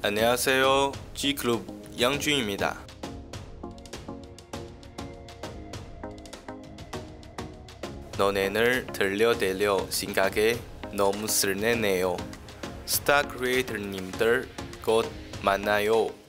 안녕하세요. G그룹 양준입니다. 너네를 들려드릴 생각에 너무 설레네요. 스타 크리에이터님들 곧 만나요.